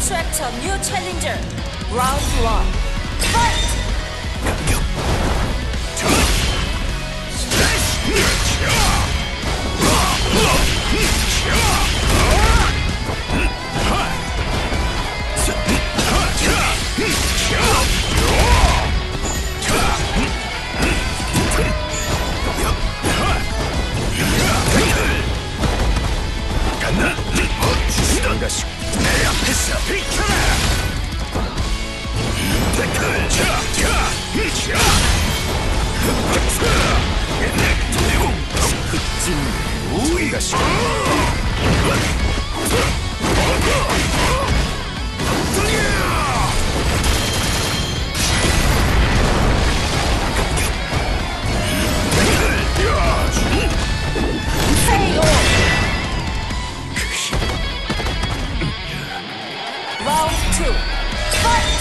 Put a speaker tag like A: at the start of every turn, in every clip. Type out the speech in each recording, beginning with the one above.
A: attract a new challenger. Round 1. Fight!
B: 내 앞에서 비켜라!
A: Round 2. Fight!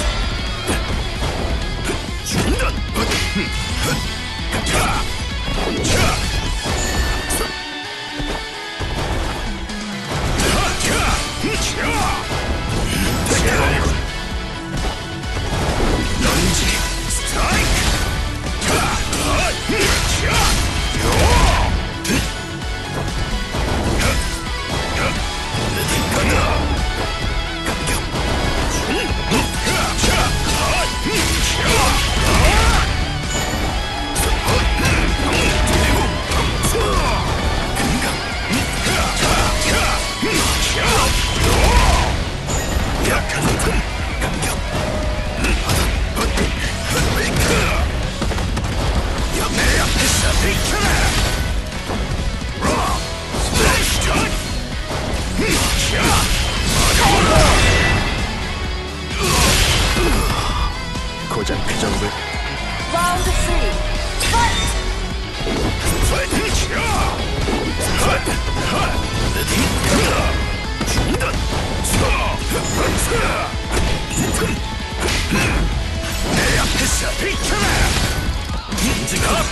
B: 고작 그 정도.
A: Round 3. Fight!
B: 내 앞에서 비켜라! 인지가!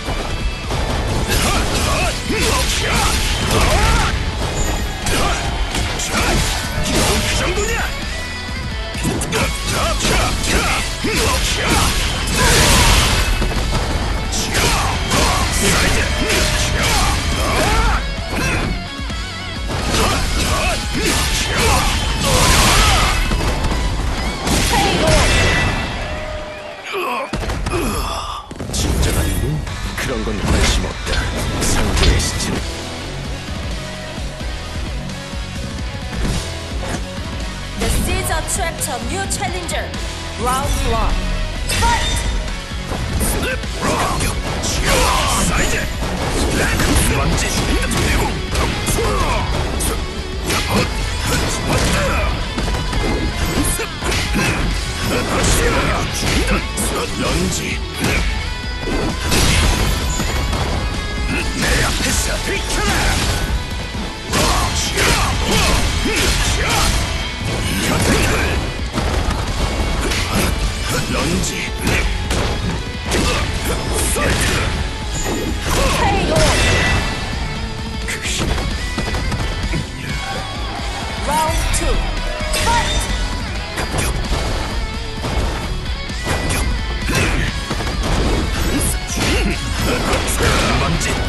B: 그 정도냐? 진정한 이유? 그런 건 관심 없다. 상대의 시ችን.
A: The seeds attract a new challenger. Round 1. Fight!
B: 사이즈! 먼지! 런지! 내 앞에서 비켜라! 런지!
A: Round 2. Fight!
B: 먼지!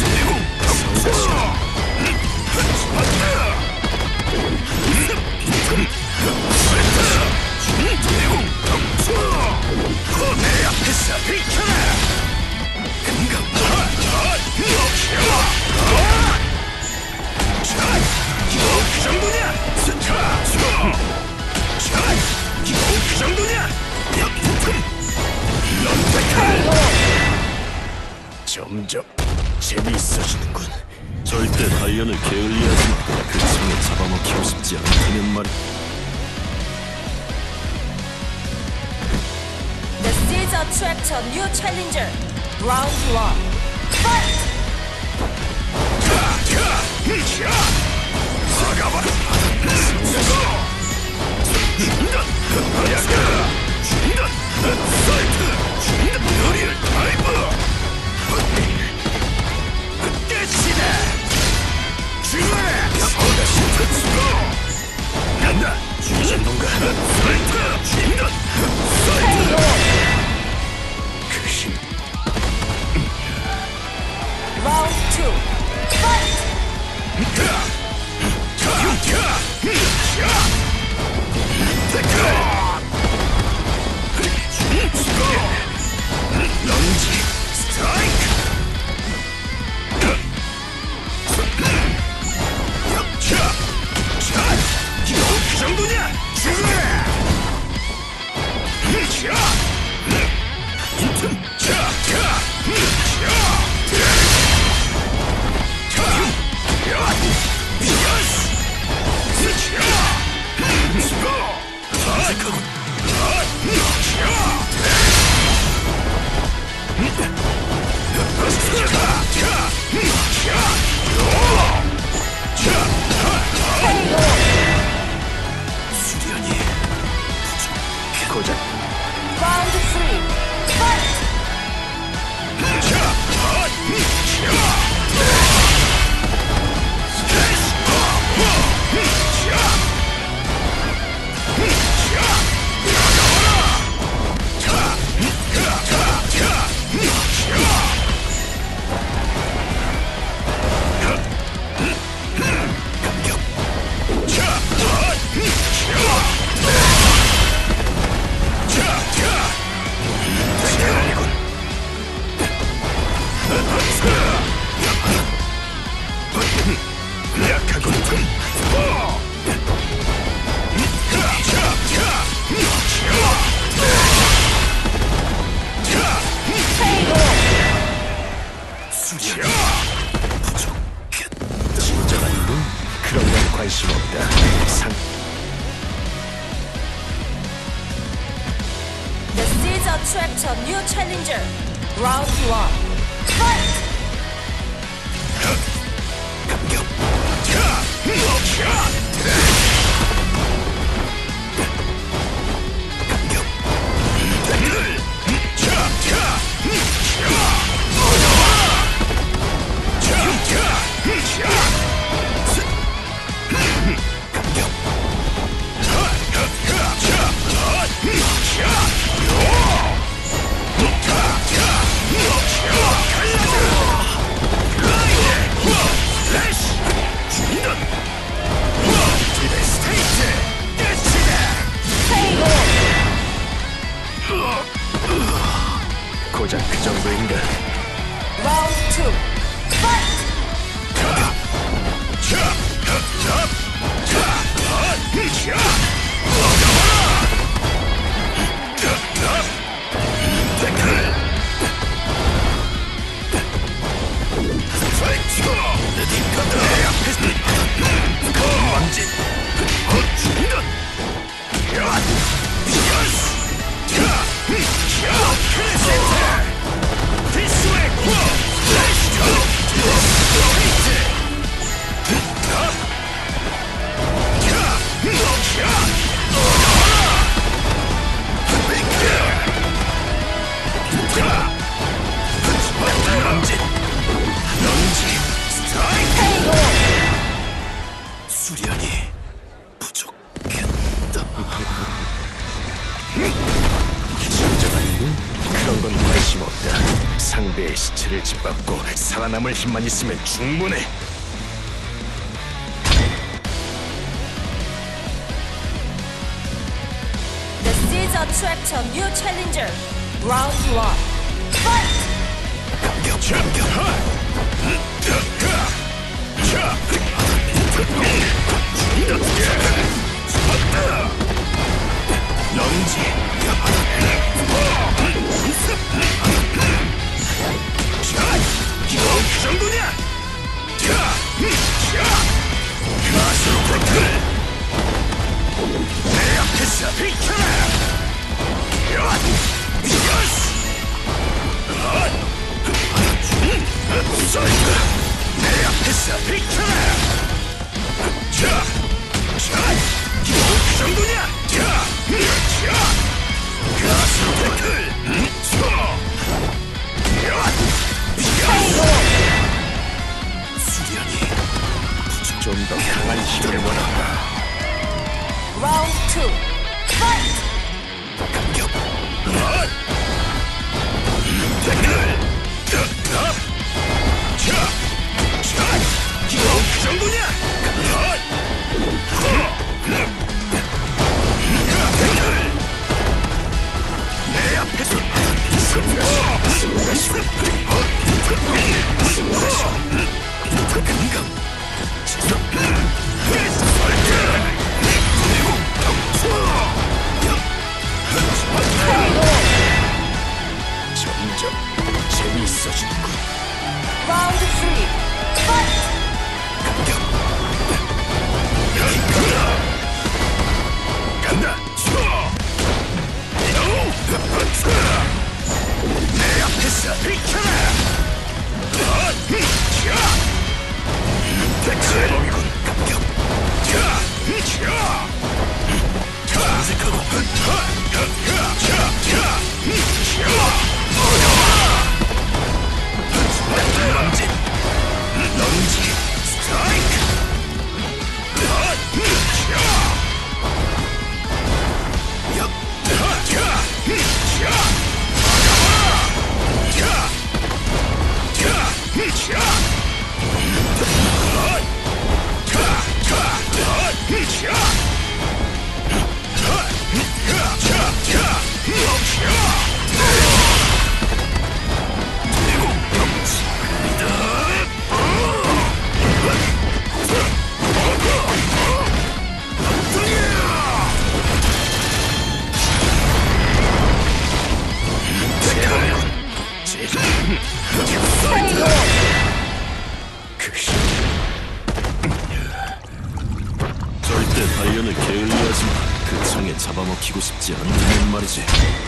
B: 내 앞에서 비켜라! 그 정도냐? 그 정도냐? 점점 재미있어지는군.
C: 절대 다이언을 게을리하지 마. 그 손에 잡아먹히고 싶지 않다면 말이야.
A: The seeds attract a new challenger. Round 1. Fight!
B: 간다! 정도인가? 그 힘.
A: Round 2. Fight!
B: 런지 스트라이크. 그 정도냐? 수련이 고작
A: Round 3. Fight!
B: 진정한 놈? 그런 건 관심 없다.
A: The seeds attract a new challenger. Round 1. Fight!
B: 고작 그 정도인가?
A: Round 2. Fight!
B: 수련이 부족했다. 진정한 놈? 그런 건 관심 없다. 상대의 시체를 짓밟고 살아남을 힘만 있으면 충분해.
A: The seeds attract a new challenger. Round 1. Fight!
B: 런지 그 정도냐? 가스로 버틀 내 앞에서 비켜라. 내 앞에서 비켜라. 그 정도냐? 가스로 버틀 수련이 좀 더 강한 힘을 원한다.
A: Round 2. Fight!
B: 공격. 댓글. 그 정도냐? 내 앞에서 점점 재미있어지는군.
A: Round 3. Fight!
B: 간다. 내 앞에서 비켜라. 대체범이군. 공격. 전색하고 런지 런지 스트라이크.
C: 절대 단련을 게을리하지 마. 그 창에 잡아먹히고 싶지 않다는 말이지.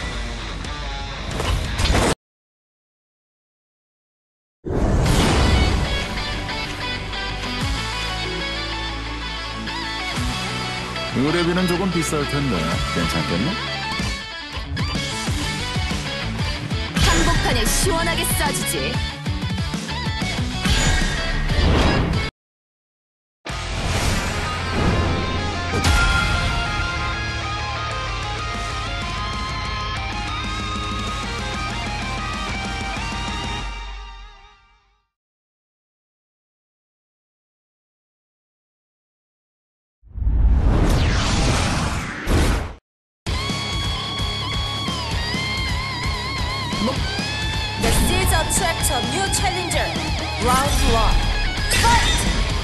D: 의뢰비는 조금 비쌀 텐데 괜찮겠나?
A: 한복판에 시원하게 쏴주지. This is attract a new challenger. Round 1. Fight!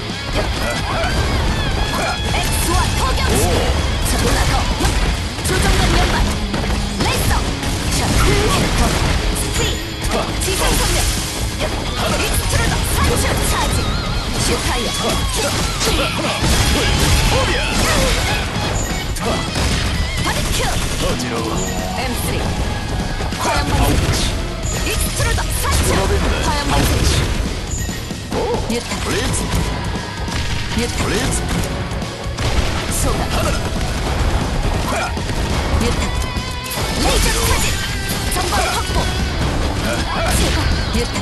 A: X1 포격! 하나 더! 조정된 연발! 레이서! 스피! 지상 선멸! 익스트루더 3초 차지! 슈타이어! 바디큐!
B: 어지러워.
A: M3 화염방지 익스트루더 4초 화염방지 유타
D: 블리츠!
A: 유타
D: 블리츠!
A: 소각 유타 레이저 차지 전방 확보 제거 유타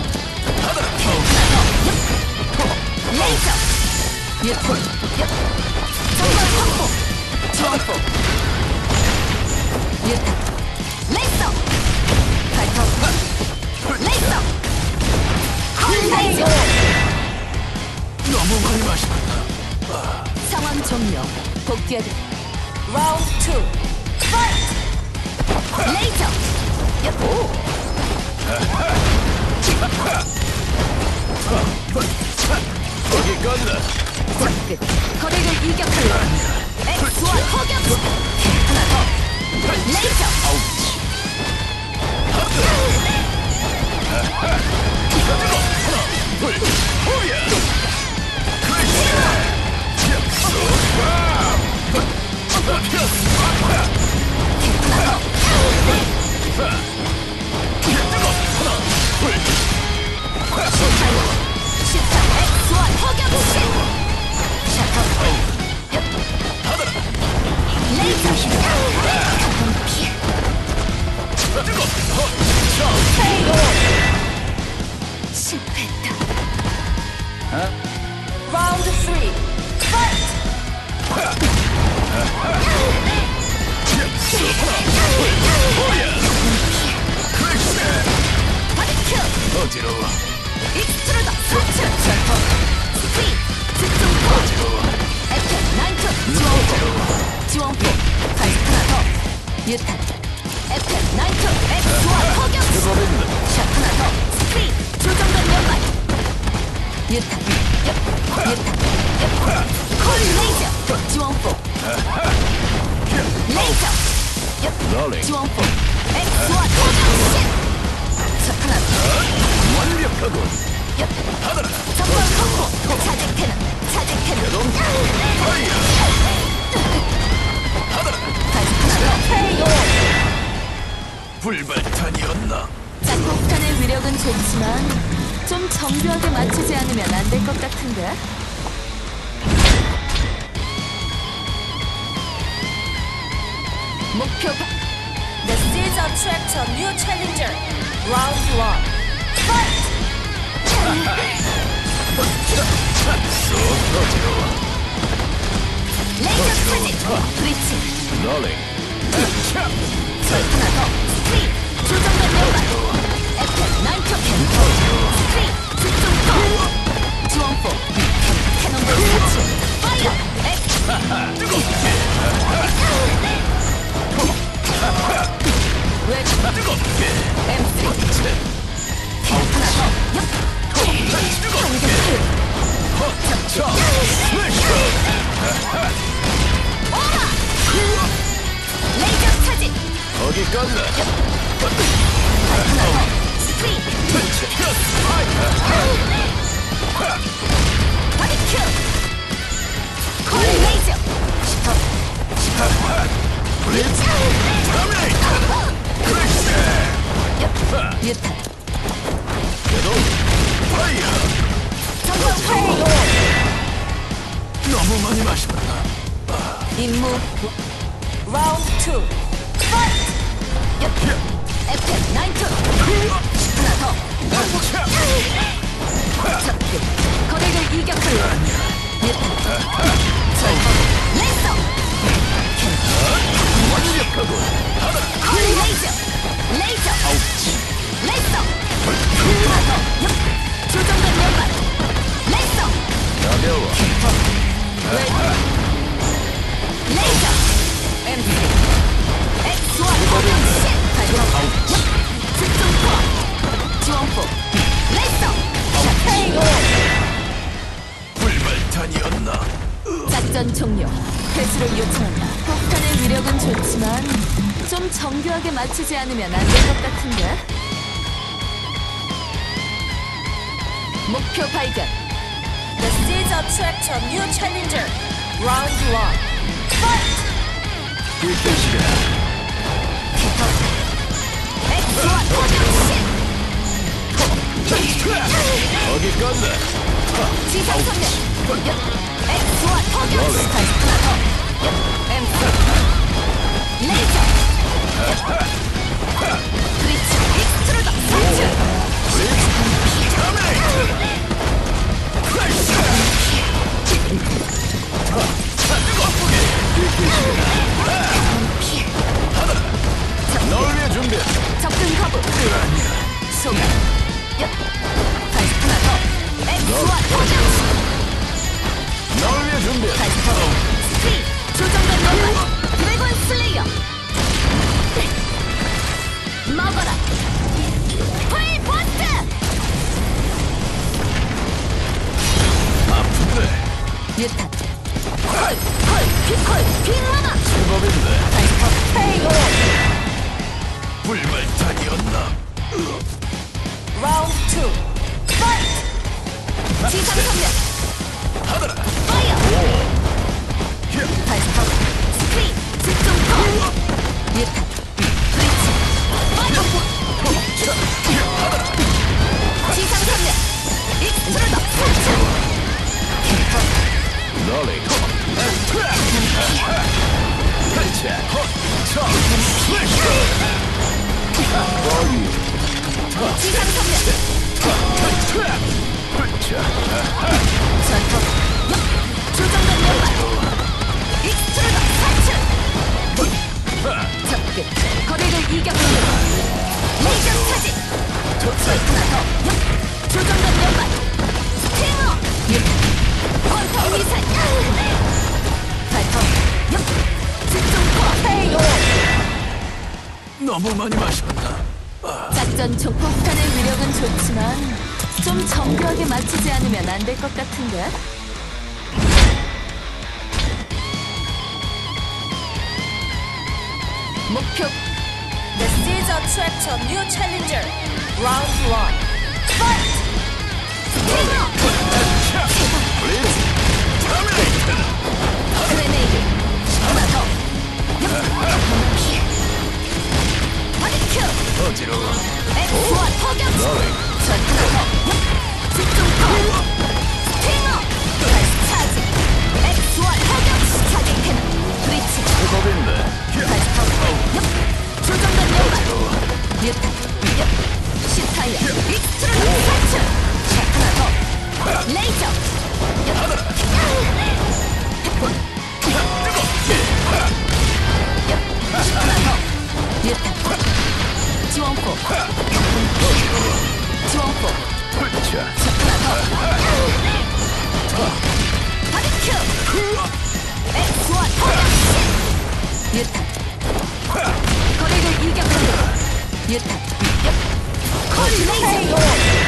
A: 레이저 유타 전방 확보 정보 유타 레이저 발톱 레이저 레이저
B: 너무 많이 마신다.
A: 상황 종료 복귀해야 돼 라운드 2 파이트 레이저 오
B: 거기까지다.
A: 끝 거리를 일격하려 X1 포격 하나 더 레이저 실패했다. 라운드 3 파이트! 바디큐
B: 어지러워.
A: 익스트루더 스위치 셔터 스크린 집중포 에펙 나이트 지원포 다시 하나 더 유탄 에펙 나이트 엑스와 포격 샷 하나 더 스크린 조정된 연말 유탄 콜 레이저 지원포 레이저
C: 롤링.
A: 지원포 엑스와 포격 샷 하나 더
B: 완벽하군.
A: 전방 콤보 차직 캐논 다시 하나 더 KO
B: 불발탄이었나?
A: 짝폭탄의 위력은 좋지만 좀 정교하게 맞추지 않으면 안 될 것 같은데. 목표 This is attract a new challenger. Round 1. Fight! 레이저 차지 브리치
C: 롤링.
A: 하나 더 스크린 조정된 연발 에펙 나이트 캠프 스크린 집중포 지원포 캐논볼 터치 파이어 엑스 왜
B: 뜨겁게.
A: M3 하나 더 레이저 차지
B: 거기까지.
A: 하나 더 스크린 바디큐 콜 레이저 유탄 전방 파이어
B: 너무 많이 마셨다.
A: 임무 라운드 2 파이트 에펙 나이트 하나 더 적극 거래를 이격하여 유탄 전방 레이저
B: 완벽하군.
A: 콜 레이저 레이저 레이저 하나 더 조정된 연발 레이저
B: 가벼워.
A: 레이저 M3 X와 포격 발동 집중포 지원포 레이저 KO
B: 불발탄이었나?
A: 작전 종료 회수를 요청한다. 폭탄의 위력은 좋지만 좀 정교하게 맞추지 않으면 안 될 것 같은데. 목표 발견 The seeds attract a new challenger. Round 1 Fight!
B: 일대 시간.
A: X와 포격
B: 거기까지.
A: 지상 선멸 X와 포격 다시 하나 더 M4 레이저 브리치 익스트루더 설치
B: 널 위해 준비해.
A: 접근 거부 소각 다시 하나 더 X와 포격
B: 널 위해 준비해.
A: 다시 더 스크린 조정된 연말 드래곤 슬레이어 먹어라 풀 버스트
B: 아픈데.
A: 유탄 콜 빅마마
B: 제법인데.
A: 다시 더 KO
B: 불발탄이었나?
A: 라운드 2 파이트 지상 선멸 파이어 다시 더 스크린 집중포 유탄 브리치 파이어 지상 선멸 익스트루더 설치
C: 롤링.
A: 지상 선멸 전투 조정된 연말 익스트루더 설치 미사일 발포 옆 집중포 KO
C: 너무 많이 마셨나?
A: 작전 총 폭탄의 위력은 좋지만 좀 정교하게 맞추지 않으면 안 될 것 같은데. 목표. This is a threat to new challenger. Round 1. Fight! 그레네이드. 하나 더. 바디큐.
C: 어지러워.
A: X1 포격. 전 하나 더. 집중포. 스팅어. 다시 차지. X1 포격. 차징 캠. 브리치.
C: 겁인데.
A: 다시 더. 조정된 연발. 뉴탄. 시타이어. 익스트루드 탈출. 하나 더. 레이저. 하나 더. 뉴탄. 지원포. 지원포. 하나 더. 바디큐. X1 포격. 뉴탄. 거리를 이격하려. 뉴탄. 거리 레이저.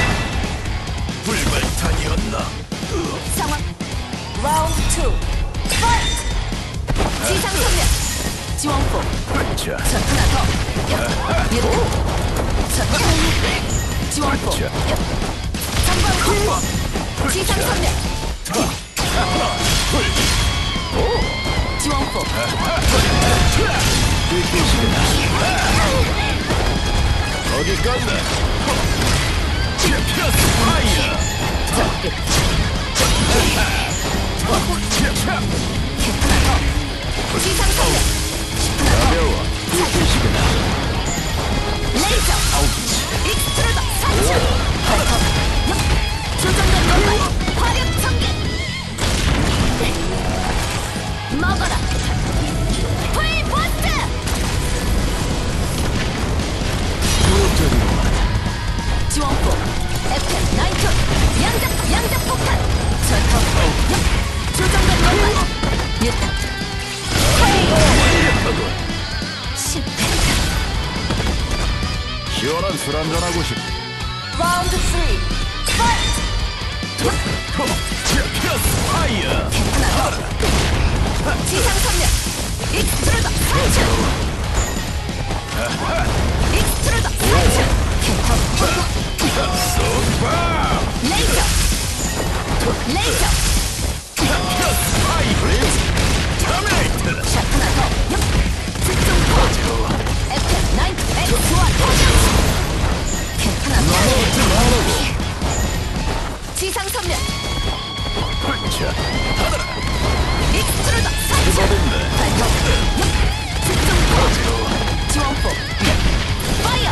C: 불발탄이었나?
A: 상황. 라운드 2. 파이트. 지상 선멸. 지원포. 전 하나 더. 뉴탄. 전 지원포. 전방 확보. 지상 선멸. 지원포.
C: 어디 갔나? 파이어!
A: 적극. 하나 더. 지상 선멸.
C: 가벼워.
A: 레이저. 익스트루더 사출. 발톱. 조정된 연발. 화력 전개. 먹어라. 풀버스트. 지원포. FM 나이트. 양자 폭탄. 전투. 조정된 연발. 뉴탄. 실패했다.
D: 시원한 술 한잔하고 싶어.
A: 라운드 3. 파이트.
C: 파이어!
A: 하나 더. 지상 선멸. 익스트루더 사출. 익스트루더 사출. 레이저. 레이저. 샷 하나 더. 집중포. FM 9 X1 포격. 하나 더. 지상 선멸. 익스트루더 사출. 발톱. 집중포. 지원포. 파이어.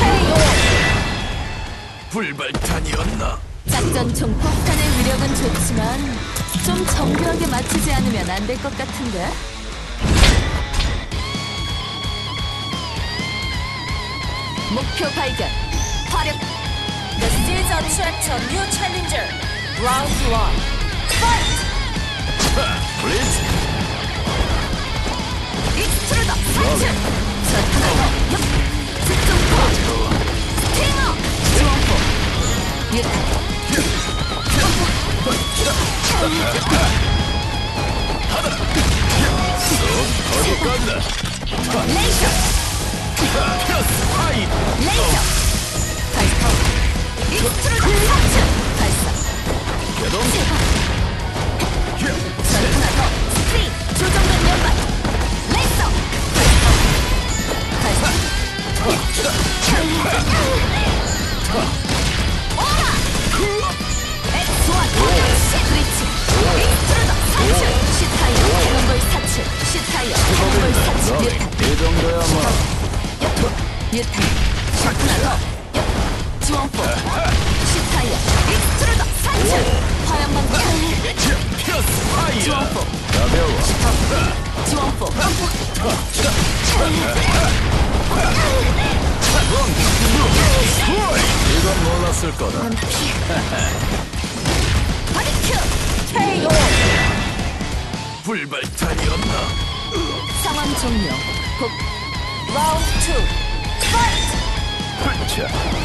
C: 불발탄이었나?
A: 작전 총 폭탄의 위력은 좋지만 좀 정교하게 맞추지 않으면 안 될 것 같은데. 목표 발견. 화력. This is a threat to new challenger. Round 1. Fight!
C: 블리츠!
A: 익스트루더 사출. 전 하나 더. 집중포. 스팅어. 지원포. 뉴탄.
C: 어디 갔나?
A: 레이저.
C: 파이!
A: 레이저. 발톱. 익스트루더 사출. 발사.
C: 개동!
A: 전 하나 더. 스크린. 조정된 연발. 레이저. 발사. 오라. X1 포격. 브리치. 익스트루더 사출. 시타이어. 캐논볼 사출. 시타이어. 캐논볼 사출. 뉴탄.
D: 이 정도야 뭐.
A: 뉴탄. 샷 하나 더. 지원포. 시타이어. 익스트루더 사출. 화염방패.
C: 파이어!
A: 지원포.
D: 가벼워.
A: 지원포.
D: 이건 몰랐을 거다.
A: 바디큐. KO.
B: 불발탄이었나?
A: 상황 종료. 복. 라운드 2. 파이트!
B: 자,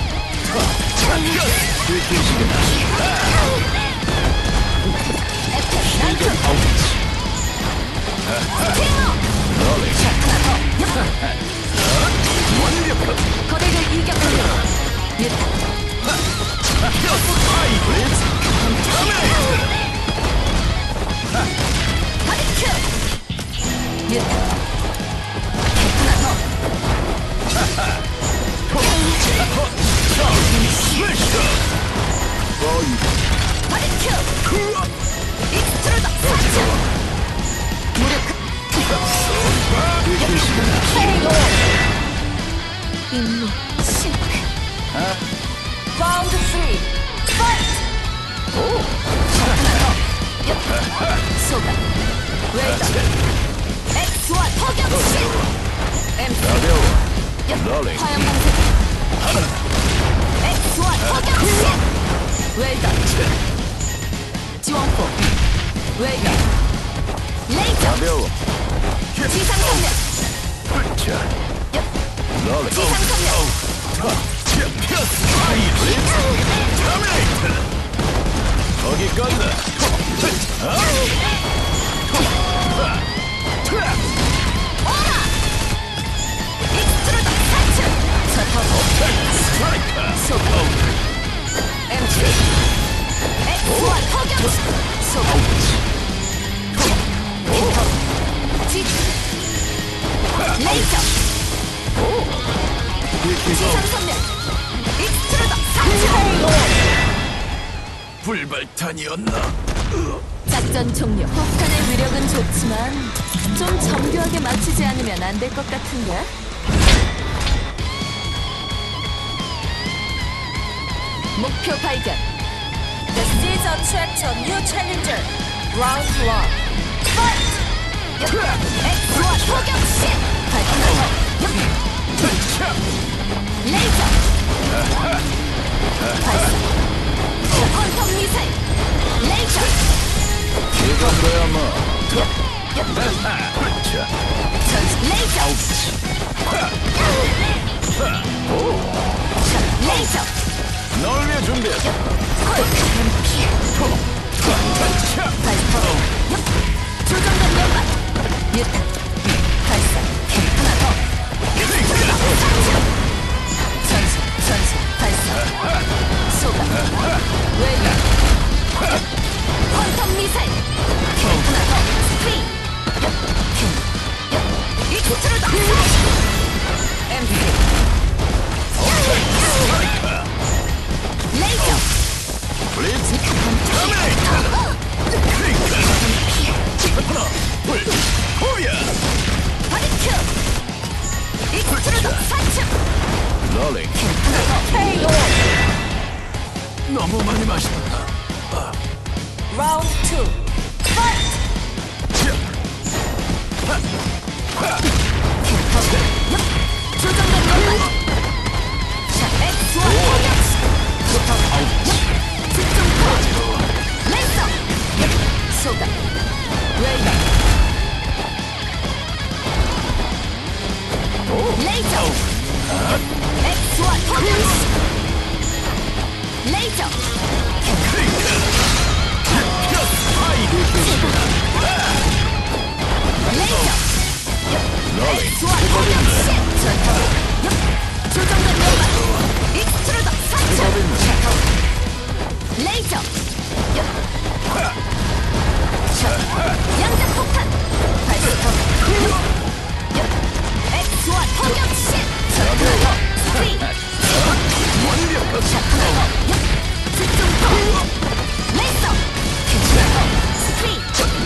A: 나이트! 거대를 이겼군요. 유타. 바디큐! 유타. 하나 더. 바디큐! 익스트루더 사치! 무력. 임무 실패. 라운드 3. 파이트! 소가 웨이더 X1 포격시 MC 화염 방패 X1 포격시 웨이더 지원포 웨이더 레이저
D: 가벼워.
A: 지상 성력 지상 성력
B: 거기 간다.
A: 익스트루더 사츠 서터보 소가 MC X1 포격시 소가 인터 지트 레이저 지상 성력 익스트루더 사츠
B: 불발탄이었나?
A: 작전 종료. 폭탄의 위력은 좋지만 좀 정교하게 맞추지 않으면 안 될 것 같은데. 목표 발견. This is a threat to new challenger. Round 1. Fight! X1 포격시! 발견하고 레이저! 발사! 퀀텀 미사일! 레이저!
D: 이건 뭐.
A: 레이저! 레이저!
B: 널 위해 준비했어.
A: 조정관 연발! 유탄! 발사! 하나 더! 전수! 발사! 소가! 웨이저! 퀀텀 미사일! 하나 더! 스프링! 익스트루더! MC! 레이저!
B: 블리츠 호야
A: 바디큐! 익스트루더 사츠!
B: 롤링
A: KO!
B: 너무 많이 마셨다.
A: 라운드 2. 파이트! 조정관 연발! X1 포격시! 집중 파워! 레이서! 소가! 웨이더! 레이저! X1 포격시! 레이저! 레이저! X1 포격시! 조정관 연발! 익스트루더 사차! 레이저! 양자 폭탄! 발사! X1 포격시! 스프링! 집중 파워! 레이서! 스프링!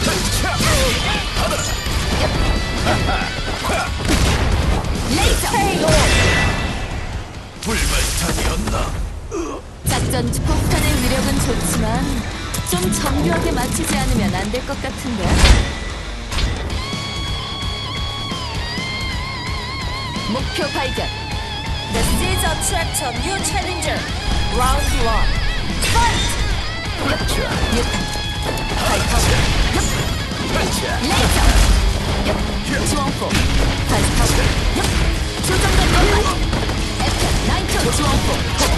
A: 레이저!
B: 불발탄이었나?
A: 작전 중 폭탄의 위력은 좋지만 좀 정교하게 맞추지 않으면 안 될 것 같은데. 목표 발견. This is a threat to new challenger. Round 1. Fight! 유탄. 발포. 레이저 지원포 다시 타고 조정된 연말 에프 나인트 지원포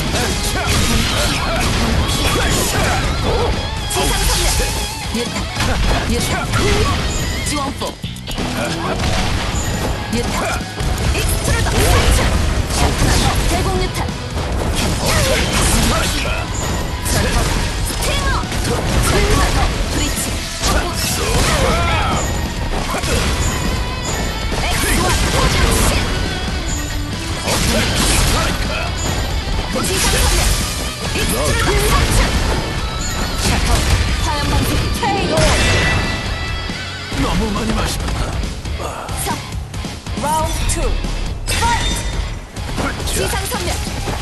A: 지상 선멸 유탄 지원포 유탄 익스트루더 설치 하나 더 대공 유탄 전투 스팅어 하나 더 브리치 X1 포장시 지상 선멸 익스트루더 설치 화염 방식 KO
B: 너무 많이 마셨다.
A: 라운드 2 파이트 지상 선멸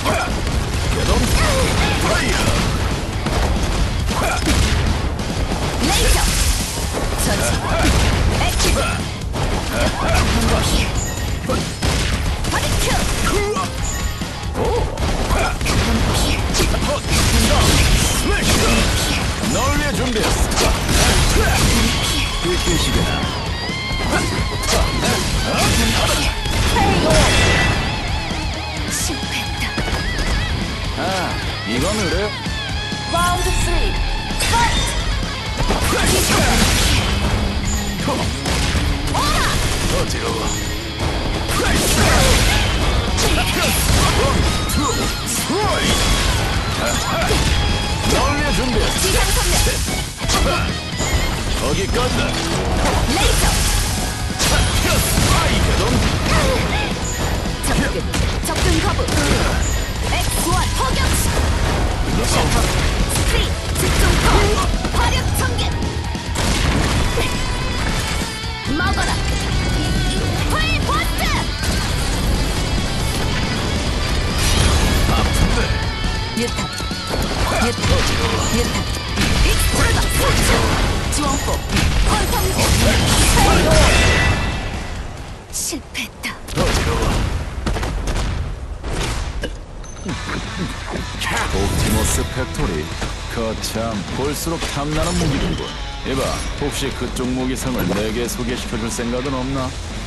A: 레이저 전시 액티브 바디큐
D: 널 위해 준비했어. 삐끼시게나.
A: KO 실패했다
D: 아, 이건 의뢰.
A: 라운드 3 파이트
B: 어지러워.
D: 널 위해 준비했어.
A: 지상 선멸
D: 거기까지.
A: 레이저 접근 거부 X1 포격시 셔터 스크린 집중 컷 화력 전개 먹어라 풀 버스트 유탄 익스트루더 설치 지원포 퀀텀 실패했다
D: 옵티머스 팩토리. 거참 볼수록 탐나는 무기군군. 이봐, 혹시 그쪽 무기상을 내게 소개시켜줄 생각은 없나?